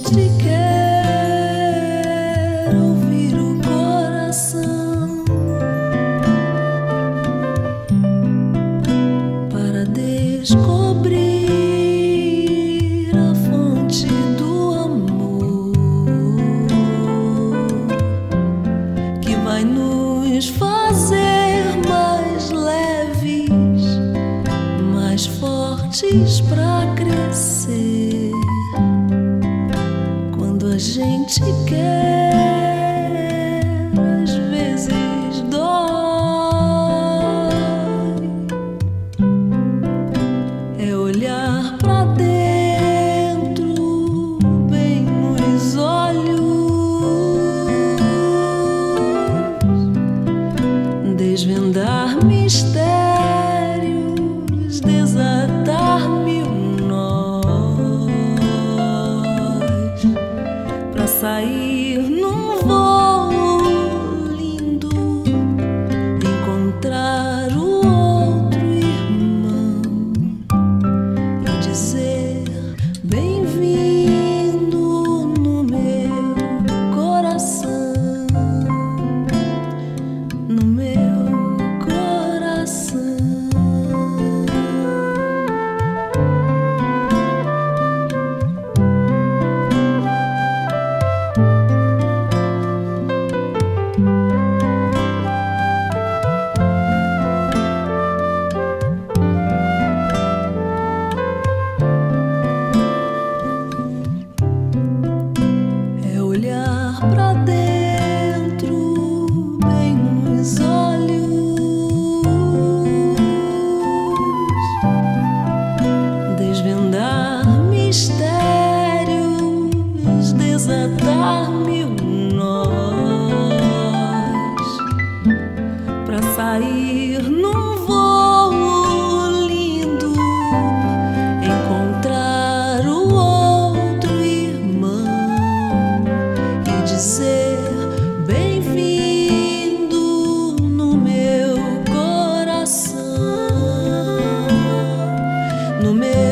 gente quer ouvir o coração para descobrir a fonte do amor que vai nos fazer mais leves, mais fortes pra crescer. Quando a gente quer, às vezes dói. É olhar pra dentro, bem nos olhos, desvendar mistérios, desatar mil nós, pra sair num voo lindo, encontrar o outro irmão e dizer bem-vindo no meu coração, no meu coração. É olhar pra dentro, bem nos olhos, desvendar mistérios, desatar mil nós, pra sair num voo lindo, encontrar o outro irmão e dizer bem-vindo no meu coração, no meu